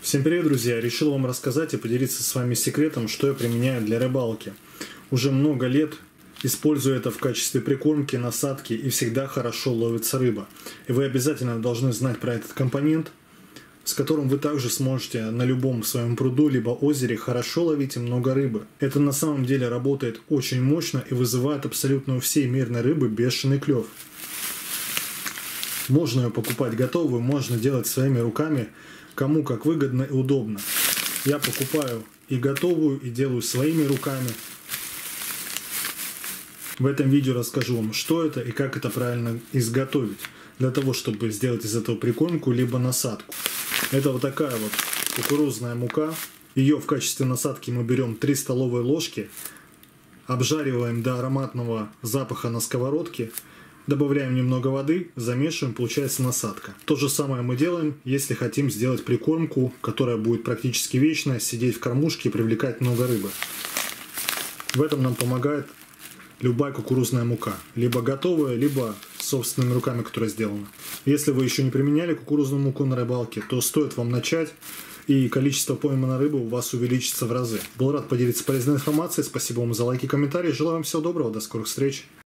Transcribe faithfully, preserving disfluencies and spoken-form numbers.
Всем привет, друзья! Решил вам рассказать и поделиться с вами секретом, что я применяю для рыбалки. Уже много лет использую это в качестве прикормки, насадки, и всегда хорошо ловится рыба. И вы обязательно должны знать про этот компонент, с которым вы также сможете на любом своем пруду либо озере хорошо ловить и много рыбы. Это на самом деле работает очень мощно и вызывает абсолютно у всей мирной рыбы бешеный клев. Можно ее покупать готовую, можно делать своими руками, кому как выгодно и удобно. Я покупаю и готовую, и делаю своими руками. В этом видео расскажу вам, что это и как это правильно изготовить, для того, чтобы сделать из этого прикормку либо насадку. Это вот такая вот кукурузная мука. Ее в качестве насадки мы берем три столовые ложки, обжариваем до ароматного запаха на сковородке. Добавляем немного воды, замешиваем, получается насадка. То же самое мы делаем, если хотим сделать прикормку, которая будет практически вечная, сидеть в кормушке и привлекать много рыбы. В этом нам помогает любая кукурузная мука. Либо готовая, либо собственными руками, которая сделана. Если вы еще не применяли кукурузную муку на рыбалке, то стоит вам начать, и количество пойманной рыбы у вас увеличится в разы. Был рад поделиться полезной информацией. Спасибо вам за лайки и комментарии. Желаю вам всего доброго. До скорых встреч.